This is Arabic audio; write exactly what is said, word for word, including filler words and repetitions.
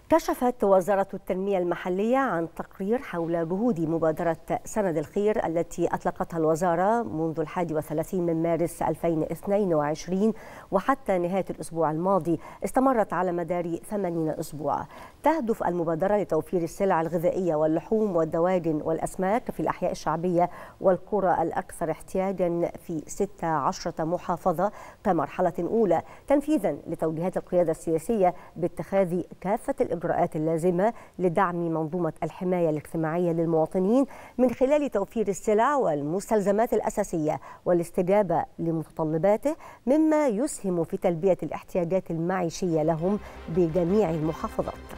كشفت وزارة التنمية المحلية عن تقرير حول جهود مبادرة سند الخير التي أطلقتها الوزارة منذ الحادي والثلاثين من مارس ألفين واثنين وعشرين وحتى نهاية الأسبوع الماضي، استمرت على مدار ثمانين أسبوعا. تهدف المبادرة لتوفير السلع الغذائية واللحوم والدواجن والأسماك في الأحياء الشعبية والقرى الأكثر احتياجا في ستة عشرة محافظة كمرحلة أولى، تنفيذا لتوجيهات القيادة السياسية باتخاذ كافة الإجراءات اللازمة لدعم منظومة الحماية الاجتماعية للمواطنين من خلال توفير السلع والمستلزمات الأساسية والاستجابة لمتطلباته، مما يسهم في تلبية الاحتياجات المعيشية لهم بجميع المحافظات.